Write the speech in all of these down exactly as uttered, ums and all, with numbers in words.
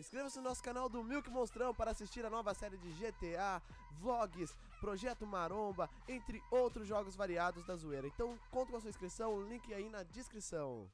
Inscreva-se no nosso canal do Milk Monstrão para assistir a nova série de G T A, vlogs, Projeto Maromba, entre outros jogos variados da zoeira. Então conta com a sua inscrição, o link aí na descrição.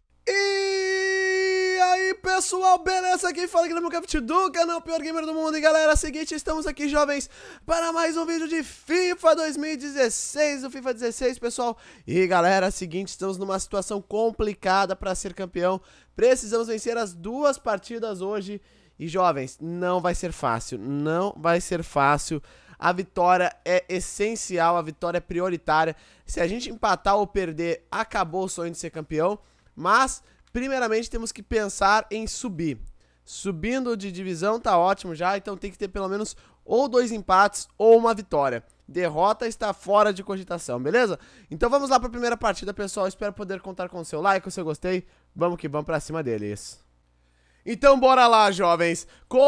E aí pessoal, beleza? Quem fala aqui no Minecraft do canal Pior Gamer do Mundo. E galera, é o seguinte, estamos aqui jovens para mais um vídeo de FIFA dois mil e dezesseis, o FIFA dezesseis pessoal. E galera, é o seguinte, estamos numa situação complicada para ser campeão. Precisamos vencer as duas partidas hoje. E jovens, não vai ser fácil, não vai ser fácil. A vitória é essencial, a vitória é prioritária. Se a gente empatar ou perder, acabou o sonho de ser campeão. Mas, primeiramente, temos que pensar em subir. Subindo de divisão tá ótimo já, então tem que ter pelo menos ou dois empates ou uma vitória. Derrota está fora de cogitação, beleza? Então vamos lá para a primeira partida, pessoal. Espero poder contar com o seu like, com o seu gostei. Vamos que vamos pra cima deles. Então bora lá, jovens.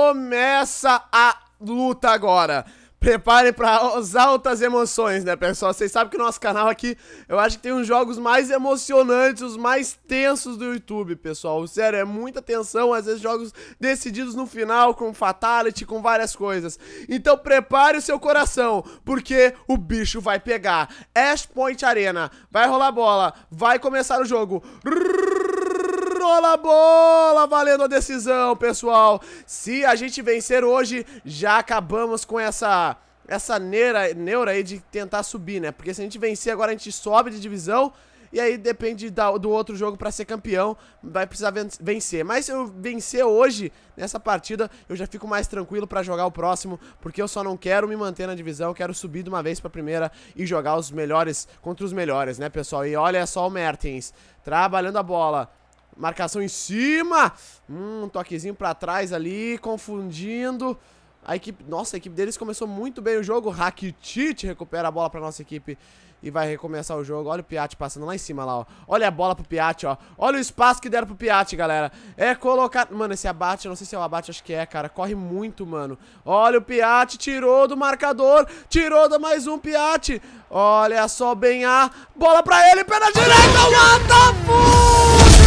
Começa a luta agora. Preparem para as altas emoções, né, pessoal? Vocês sabem que no nosso canal aqui, eu acho que tem uns jogos mais emocionantes, os mais tensos do YouTube, pessoal. Sério, é muita tensão, às vezes jogos decididos no final, com fatality, com várias coisas. Então prepare o seu coração, porque o bicho vai pegar. Ash Point Arena, vai rolar bola, vai começar o jogo. Rola a bola, valendo a decisão, pessoal. Se a gente vencer hoje, já acabamos com essa essa neura, neura aí de tentar subir, né? Porque se a gente vencer agora, a gente sobe de divisão. E aí depende da, do outro jogo pra ser campeão, vai precisar vencer. Mas se eu vencer hoje, nessa partida, eu já fico mais tranquilo pra jogar o próximo. Porque eu só não quero me manter na divisão, eu quero subir de uma vez pra primeira e jogar os melhores contra os melhores, né, pessoal? E olha só o Mertens, trabalhando a bola. Marcação em cima. Hum, um toquezinho pra trás ali, confundindo. A equipe, nossa, a equipe deles começou muito bem o jogo. Rakitic recupera a bola pra nossa equipe e vai recomeçar o jogo. Olha o Piatti passando lá em cima lá, ó. Olha a bola pro Piatti, ó. Olha o espaço que deram pro Piatti, galera. É colocar... Mano, esse abate, eu não sei se é o abate, acho que é, cara. Corre muito, mano. Olha o Piatti, tirou do marcador. Tirou do mais um Piatti. Olha só, bem a bola pra ele, pé na direita. What the fuck?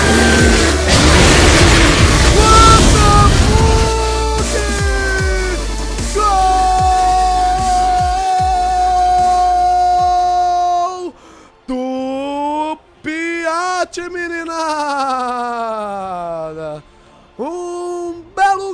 Meninada, um belo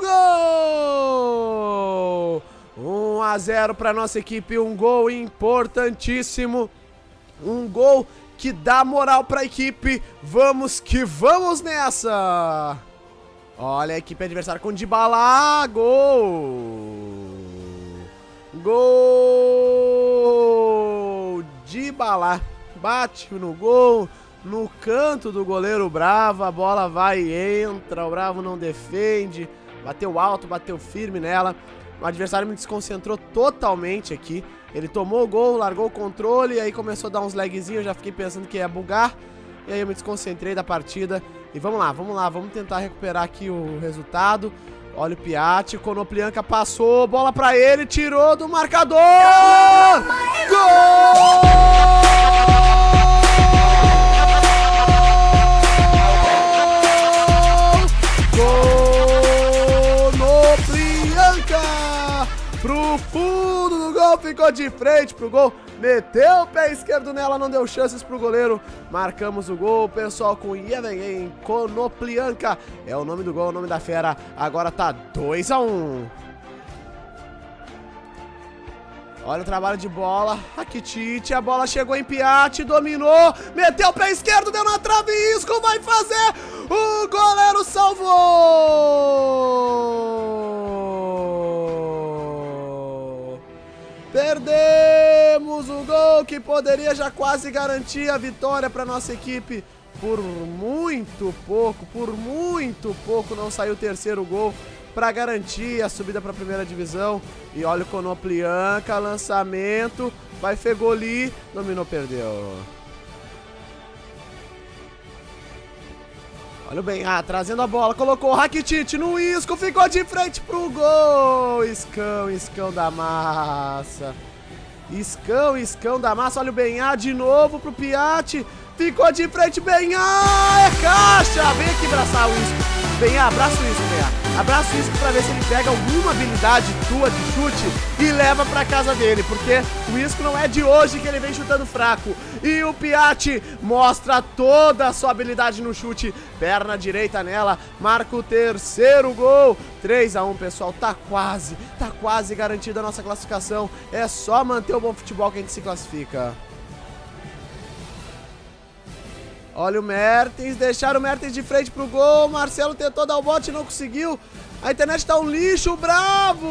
gol, um a zero para nossa equipe, um gol importantíssimo, um gol que dá moral para a equipe. Vamos que vamos nessa. Olha a equipe adversária com Dybala, gol, gol, Dybala, bate no gol. No canto do goleiro Bravo, a bola vai e entra, o Bravo não defende, bateu alto, bateu firme nela, o adversário me desconcentrou totalmente aqui, ele tomou o gol, largou o controle, e aí começou a dar uns lagzinhos, eu já fiquei pensando que ia bugar, e aí eu me desconcentrei da partida, e vamos lá, vamos lá, vamos tentar recuperar aqui o resultado. Olha o Piatti, Konoplyanka passou, bola pra ele, tirou do marcador, gol! Pro fundo do gol, ficou de frente pro gol, meteu o pé esquerdo nela, não deu chances pro goleiro. Marcamos o gol, pessoal, com Yevgeny Konoplyanka. É o nome do gol, o nome da fera. Agora tá dois a um. Olha o trabalho de bola, Rakitic, a bola chegou em Piatti, dominou, meteu o pé esquerdo, deu na trave, Isco vai fazer, o goleiro salvou! Perdemos o gol que poderia já quase garantir a vitória para nossa equipe, por muito pouco, por muito pouco não saiu o terceiro gol para garantir a subida para a primeira divisão. E olha o Konoplyanka, lançamento, vai Fegoli, dominou, perdeu. Olha o Ben, ah, trazendo a bola, colocou o Rakitic no Isco, ficou de frente pro gol. Iscão, Iscão da massa. Iscão, Iscão da massa, olha o Benhá de novo pro Piatti, ficou de frente, Benhá, é caixa, vem aqui abraçar o Isco. Benhá, abraça o Isco, Benhá. Abraça o Isco pra ver se ele pega alguma habilidade tua de chute e leva pra casa dele, porque o Isco não é de hoje que ele vem chutando fraco. E o Piatti mostra toda a sua habilidade no chute, perna direita nela, marca o terceiro gol. três a um, pessoal, tá quase, tá quase garantida a nossa classificação. É só manter o bom futebol que a gente se classifica. Olha o Mertens, deixaram o Mertens de frente pro gol. Marcelo tentou dar o bote e não conseguiu. A internet tá um lixo, Bravo!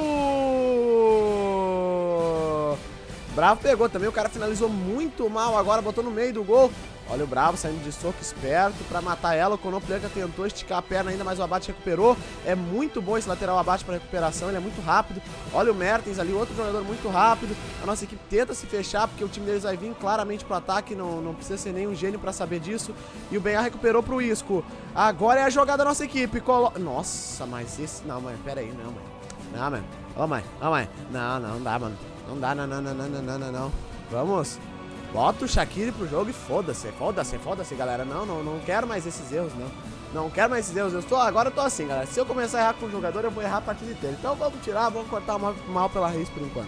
Bravo pegou também, o cara finalizou muito mal agora, botou no meio do gol. Olha o Bravo saindo de soco esperto pra matar ela. O Konoplyanka tentou esticar a perna ainda, mas o Abate recuperou. É muito bom esse lateral Abate pra recuperação, ele é muito rápido. Olha o Mertens ali, outro jogador muito rápido. A nossa equipe tenta se fechar, porque o time deles vai vir claramente pro ataque. Não, não precisa ser nenhum gênio pra saber disso. E o Benhá recuperou pro Isco. Agora é a jogada da nossa equipe. Colo... Nossa, mas esse... Não, mãe, pera aí, não, mãe. Não, mãe. Ô, mãe, ô, mãe. Não, não, não dá, mano. Não dá, não, não, não, não, não, não, não. Vamos... Bota o Shaqiri pro jogo e foda-se, foda-se, foda-se, galera. Não, não, não quero mais esses erros, não. Não quero mais esses erros. Eu estou, agora eu tô assim, galera. Se eu começar a errar com o jogador, eu vou errar a partida inteira. Então vamos tirar, vamos cortar o mal, mal pela raiz por enquanto.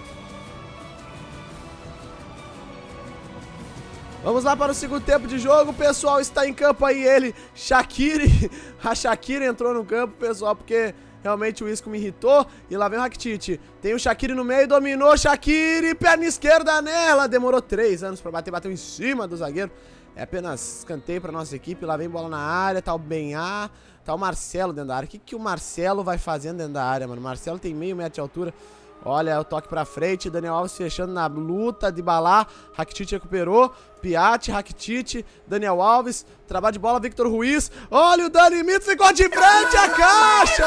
Vamos lá para o segundo tempo de jogo. O pessoal está em campo aí, ele, Shaqiri. A Shaqiri entrou no campo, pessoal, porque... Realmente o Isco me irritou. E lá vem o Rakitic. Tem o Shaqiri no meio, dominou. Shaqiri, perna esquerda nela. Demorou três anos pra bater, bateu em cima do zagueiro. É apenas escanteio pra nossa equipe. Lá vem bola na área, tá o Benhá, tá o Marcelo dentro da área. O que, que o Marcelo vai fazendo dentro da área, mano? O Marcelo tem meio metro de altura. Olha o toque pra frente, Daniel Alves fechando na luta de Balá, Rakitic recuperou, Piatti, Rakitic, Daniel Alves, trabalho de bola, Victor Ruiz, olha o Dani Mito, ficou de frente à caixa!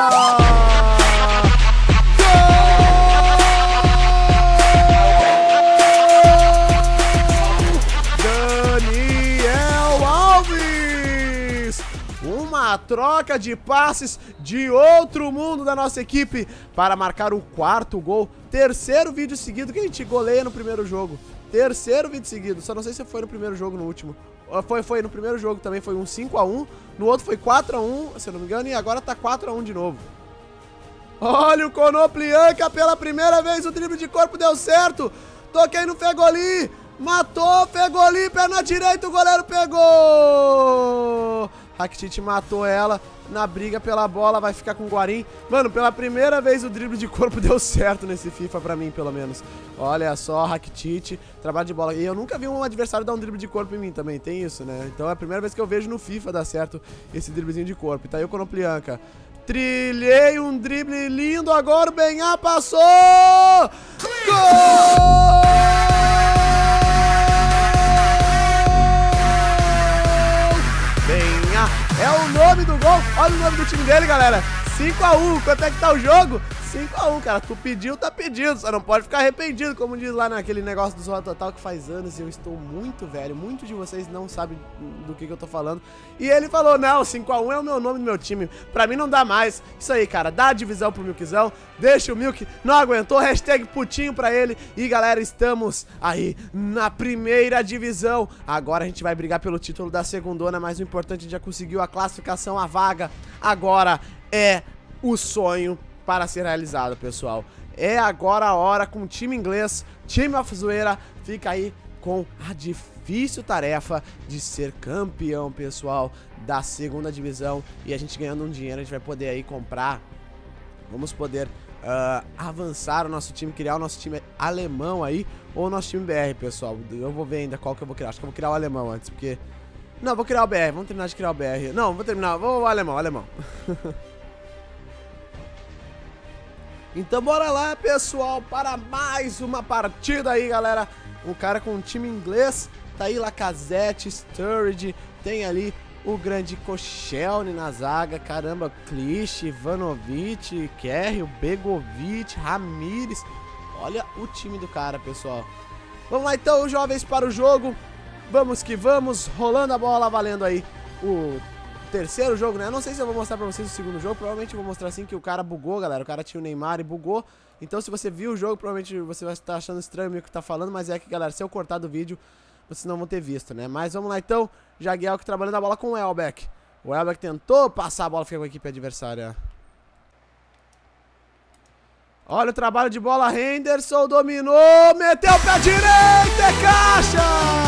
Gol! Daniel Alves! Uma troca de passes de outro mundo da nossa equipe para marcar o quarto gol. Terceiro vídeo seguido que a gente goleia no primeiro jogo. Terceiro vídeo seguido. Só não sei se foi no primeiro jogo ou no último. Foi, foi no primeiro jogo também, foi um cinco a um. No outro foi quatro a um, se eu não me engano. E agora tá quatro a um de novo. Olha o Konoplyanka pela primeira vez. O drible de corpo deu certo. Toquei no Fegoli. Matou, Fegoli, perna direita, o goleiro pegou! Rakitic matou ela na briga pela bola, vai ficar com o Guarim. Mano, pela primeira vez o drible de corpo deu certo nesse FIFA pra mim, pelo menos. Olha só, Rakitic, trabalho de bola. E eu nunca vi um adversário dar um drible de corpo em mim também, tem isso, né? Então é a primeira vez que eu vejo no FIFA dar certo esse driblezinho de corpo. E tá aí o Konoplyanka. Trilhei um drible lindo, agora o Benhá passou! Gol! É o nome do gol, olha o nome do time dele, galera. cinco a um, quanto é que tá o jogo? cinco a um, cara, tu pediu, tá pedido. Só não pode ficar arrependido, como diz lá naquele negócio do Zorra Total, que faz anos e eu estou muito velho. Muitos de vocês não sabem do que, que eu tô falando. E ele falou, não, cinco a um é o meu nome do meu time. Pra mim não dá mais. Isso aí, cara, dá a divisão pro Milkzão. Deixa o Milk, não aguentou, hashtag putinho pra ele. E galera, estamos aí na primeira divisão. Agora a gente vai brigar pelo título da segundona, mas o importante, a gente já conseguiu a classificação, a vaga. Agora é o sonho para ser realizado, pessoal. É agora a hora com o time inglês, time of zoeira, fica aí com a difícil tarefa de ser campeão, pessoal, da segunda divisão. E a gente ganhando um dinheiro, a gente vai poder aí comprar, vamos poder uh, avançar o nosso time, criar o nosso time alemão aí, ou o nosso time B R, pessoal. Eu vou ver ainda qual que eu vou criar, acho que eu vou criar o alemão antes, porque... Não, vou criar o B R, vamos terminar de criar o B R. Não, vou terminar, vou o alemão, o alemão. Então bora lá, pessoal, para mais uma partida aí, galera. Um cara com um time inglês, tá aí Lacazette, Sturridge, tem ali o grande Koscielny na zaga, caramba, Clich, Ivanovic, Kerry, Begovic, Ramires. Olha o time do cara, pessoal. Vamos lá então, jovens, para o jogo. Vamos que vamos, rolando a bola, valendo aí o terceiro jogo, né? Eu não sei se eu vou mostrar pra vocês o segundo jogo. Provavelmente eu vou mostrar assim que o cara bugou, galera. O cara tinha o Neymar e bugou. Então se você viu o jogo, provavelmente você vai estar achando estranho o que tá falando. Mas é que, galera, se eu cortar do vídeo, vocês não vão ter visto, né? Mas vamos lá então. Jagielka trabalhando a bola com o Welbeck. O Welbeck tentou passar a bola, fica com a equipe adversária. Olha o trabalho de bola, Henderson dominou, meteu o pé direito, é caixa!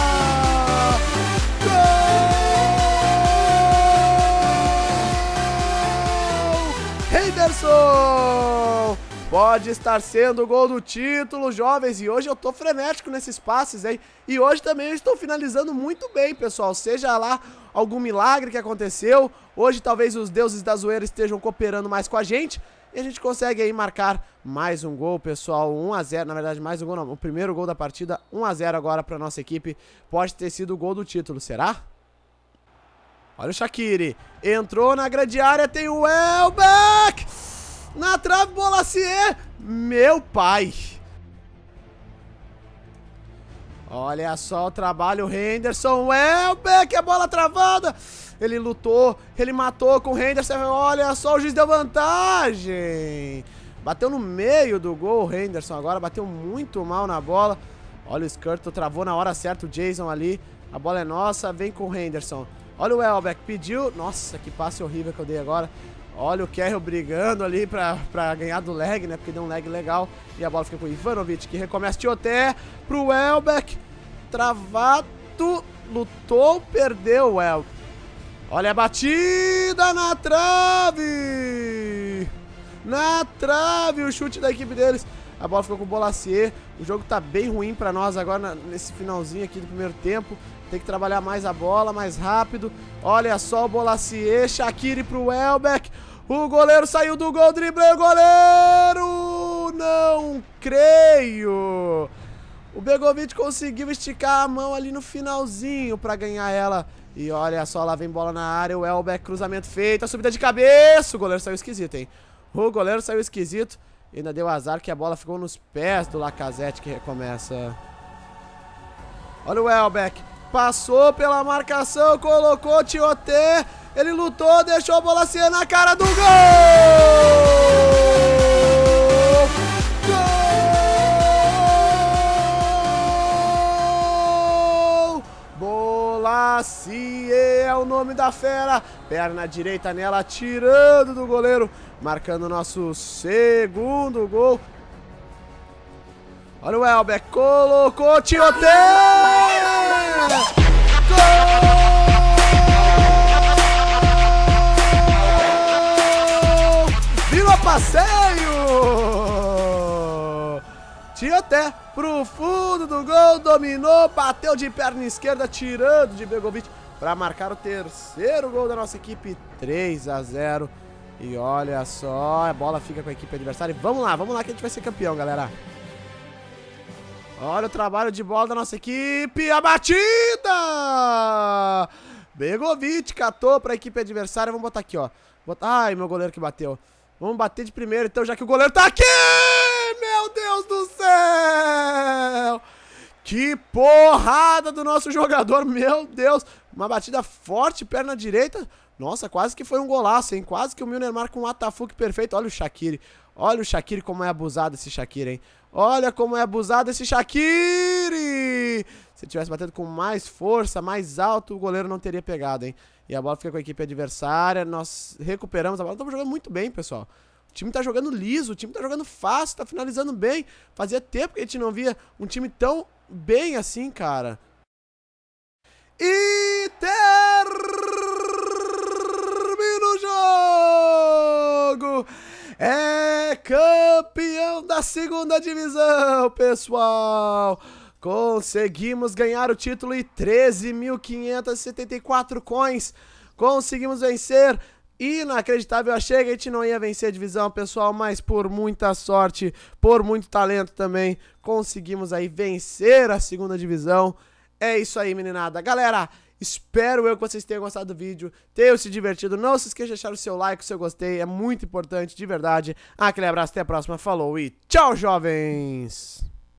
Gol! Henderson! Pode estar sendo o gol do título, jovens, e hoje eu tô frenético nesses passes, hein? E hoje também eu estou finalizando muito bem, pessoal, seja lá algum milagre que aconteceu, hoje talvez os deuses da zoeira estejam cooperando mais com a gente, e a gente consegue aí marcar mais um gol, pessoal, um a zero, na verdade mais um gol não, o primeiro gol da partida, um a zero agora pra nossa equipe, pode ter sido o gol do título, será? Olha o Shaqiri, entrou na grande área, tem o Welbeck, na trave, Bolasie, meu pai. Olha só o trabalho, Henderson, Welbeck, a bola travada. Ele lutou, ele matou com o Henderson, olha só, o juiz deu vantagem. Bateu no meio do gol o Henderson agora, bateu muito mal na bola. Olha o Skirtle, travou na hora certa o Jason ali. A bola é nossa, vem com o Henderson. Olha o Welbeck, pediu, nossa, que passe horrível que eu dei agora. Olha o Carroll brigando ali pra, pra ganhar do lag, né, porque deu um lag legal. E a bola fica com o Ivanovic, que recomeça Tioté pro Welbeck. Travado, lutou, perdeu o Welbeck. Olha a batida na trave! Na trave, o chute da equipe deles. A bola ficou com o Bolasie. O jogo tá bem ruim pra nós agora nesse finalzinho aqui do primeiro tempo. Tem que trabalhar mais a bola, mais rápido. Olha só o Bolasie, Shaqiri pro Welbeck. O goleiro saiu do gol, driblei o goleiro! Não creio! O Begovic conseguiu esticar a mão ali no finalzinho pra ganhar ela. E olha só, lá vem bola na área, o Welbeck, cruzamento feito, a subida de cabeça, o goleiro saiu esquisito, hein? O goleiro saiu esquisito, e ainda deu azar que a bola ficou nos pés do Lacazette, que recomeça. Olha o Welbeck, passou pela marcação, colocou Tioté, ele lutou, deixou a bola ser na cara do gol! Bolasie é o nome da fera, perna direita nela, tirando do goleiro, marcando o nosso segundo gol. Olha o Welbeck, colocou Tioté! Gol! Virou passeio! Tioté pro fundo do gol, dominou, bateu de perna esquerda, tirando de Begovic para marcar o terceiro gol da nossa equipe, três a zero. E olha só, a bola fica com a equipe adversária. Vamos lá, vamos lá que a gente vai ser campeão, galera. Olha o trabalho de bola da nossa equipe, a batida! Begovic catou para a equipe adversária, vamos botar aqui, ó. Botar... Ai, meu goleiro que bateu. Vamos bater de primeiro, então, já que o goleiro tá aqui! Meu Deus do céu! Que porrada do nosso jogador, meu Deus! Uma batida forte, perna direita. Nossa, quase que foi um golaço, hein? Quase que o Milner marca um atafuque perfeito. Olha o Shaqiri. Olha o Shaqiri, como é abusado esse Shaqiri, hein? Olha como é abusado esse Shaqiri! Se tivesse batendo com mais força, mais alto, o goleiro não teria pegado, hein? E a bola fica com a equipe adversária. Nós recuperamos a bola. Estamos jogando muito bem, pessoal. O time tá jogando liso, o time tá jogando fácil, tá finalizando bem. Fazia tempo que a gente não via um time tão bem assim, cara. E termina o jogo! É campeão da segunda divisão, pessoal! Conseguimos ganhar o título e treze mil quinhentos e setenta e quatro coins. Conseguimos vencer. Inacreditável, eu achei que a gente não ia vencer a divisão, pessoal, mas por muita sorte, por muito talento também, conseguimos aí vencer a segunda divisão. É isso aí, meninada. Galera, espero eu que vocês tenham gostado do vídeo, tenham se divertido. Não se esqueça de deixar o seu like, o seu gostei, é muito importante, de verdade. Aquele abraço, até a próxima, falou e tchau, jovens!